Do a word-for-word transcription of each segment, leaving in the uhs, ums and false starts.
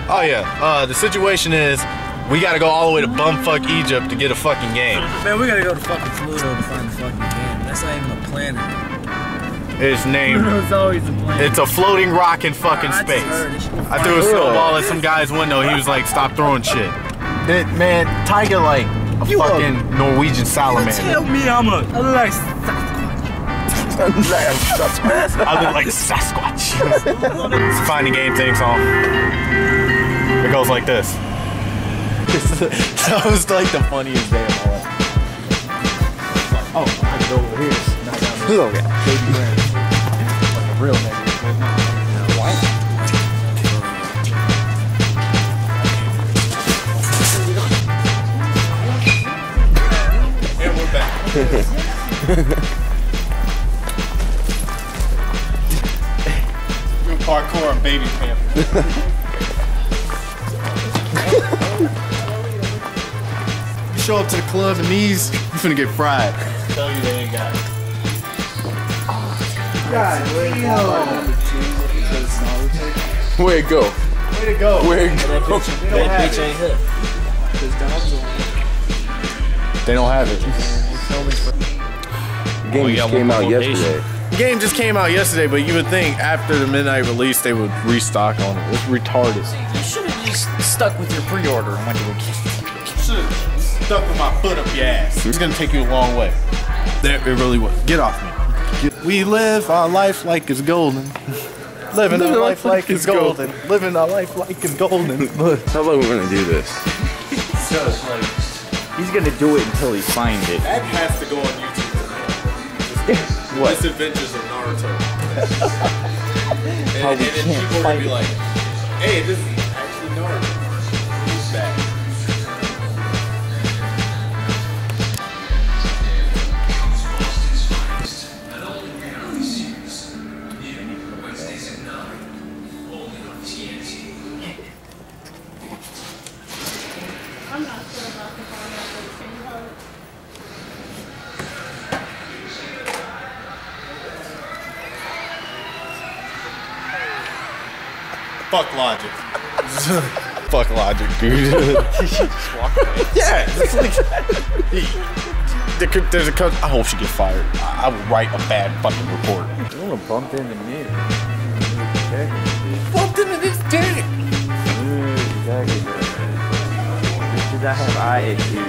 Oh yeah. Uh, the situation is, we gotta go all the way to bumfuck Egypt to get a fucking game. Man, we gotta go to fucking Pluto to find the fucking game. That's not even a planet. It's named. Pluto's always a planet. It's a floating rock in fucking I space. I threw a Ugh. snowball at some guy's window. He was like, "Stop throwing shit." That, man, Tiger like a You fucking are- Norwegian salamander. Tell me I'm a like I look like Sasquatch. It's a Find the Game theme song. It goes like this. That was like the funniest day of my life. Oh, I can go over here. Not down there. Look at Baby grand. Like a real nigga. What? And we're back. Parkour on baby pamper. You show up to the club and these, you finna get fried. Tell you they ain't got it. God, Where'd it go? way to go. Where'd it go? that bitch ain't hit. They don't have it. The game just came out yesterday. The game just came out yesterday, but you would think after the midnight release they would restock on it. It's retarded. You should have just stuck with your pre-order and went to a game. Should have stuck with my foot up your ass. It's gonna take you a long way. There, it really was. Get off me. Get- we live our life like it's golden. Living our life like it's golden. Living our life like it's golden. How long are we gonna do this? So, like, he's gonna do it until he finds it. That has to go on YouTube. What? Misadventures of Naruto. and, How and we then can't people are gonna fight be it. like, hey, this is actually Naruto. He's back. I'm not sure about the pineapple. Fuck logic. Fuck logic, dude. Yeah. It's like, there could- there's a co- I hope she get fired. I, I would write a bad fucking report. You wanna bump into me? Bumped into this dick. Exactly. This did not have eye issues.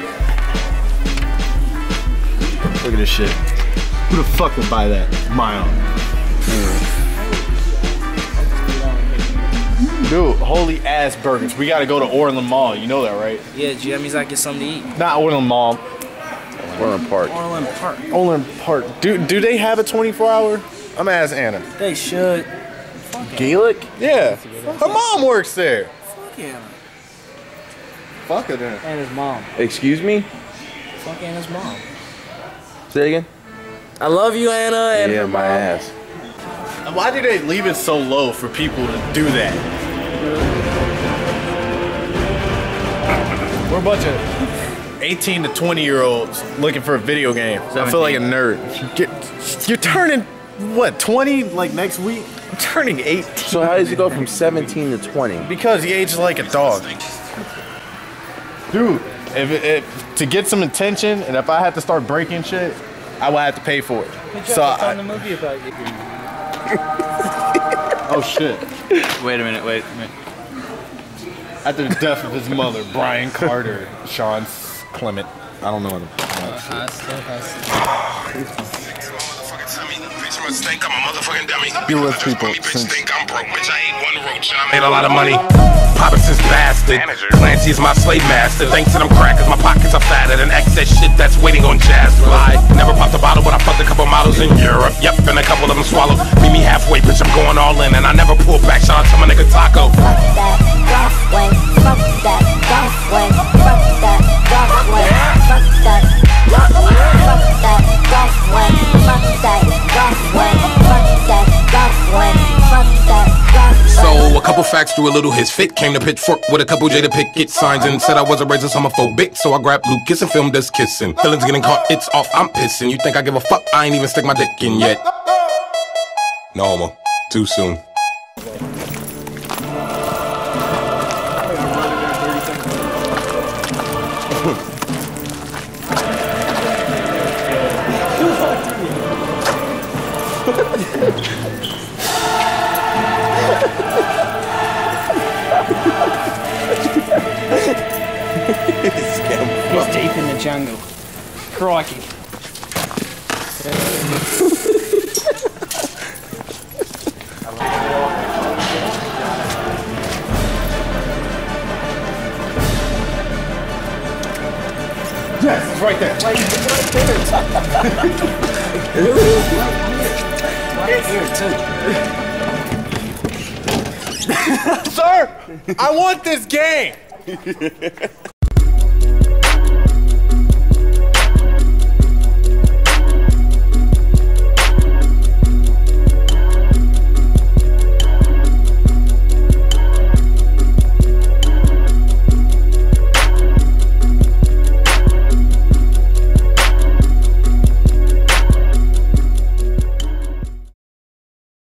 Look at this shit. Who the fuck would buy that? My own. Dude, holy ass burgers. We gotta go to Orland Mall. You know that, right? Yeah, G, that means I get something to eat. Not Orland Mall. Orland Park. Orland Park. Orland Park. Do do they have a twenty-four hour? I'm gonna ask Anna. They should. Gaelic? Yeah. Her mom works there. Fuck Anna. Fuck her then. And his mom. Excuse me? Fuck Anna's mom. Say it again? I love you, Anna. And Yeah, her my mom. ass. Why do they leave it so low for people to do that? We're a bunch of eighteen to twenty year olds looking for a video game. I feel like a nerd. Get, you're turning, what, twenty like next week? I'm turning eighteen. So how does it go from seventeen to twenty? Because he ages like a dog. Dude, if, if to get some attention and if I had to start breaking shit, I would have to pay for it. So I, the movie about you. oh shit. Wait a minute, wait a minute. After the death of his mother, Brian Carter, Sean Clement. I don't know what the You with people since think I'm broke, bitch. I ain't one roach and I made a lot of money. Poppins is bastard. Clancy's my slave master. Thanks to them crackers, my pockets are fatter than excess shit that's waiting on jazz. Lie. Never popped a bottle, but I fucked a couple models in Europe. Yep, and a couple of them swallowed. Meet me halfway, bitch. I'm going all in, and I never pull back. Shout out to my nigga Taco. Fuck that, golf way. Fuck that, golf way. Fuck that, golf way. Fuck that, golf way. Fuck that, golf way. Fuck that, golf way. Fuck that, golf way. Fuck that, golf way. So a couple facts threw a little his fit. Came to Pitchfork with a couple Jada Pickett signs and said I was a racist homophobic. So I grabbed Lucas and filmed us kissing. Feelings getting caught, it's off, I'm pissing. You think I give a fuck? I ain't even stick my dick in yet. No homo. Too soon. He's deep in the jungle. Crikey. Yes, it's right there. Right there. Right here, too. Sir, I want this game.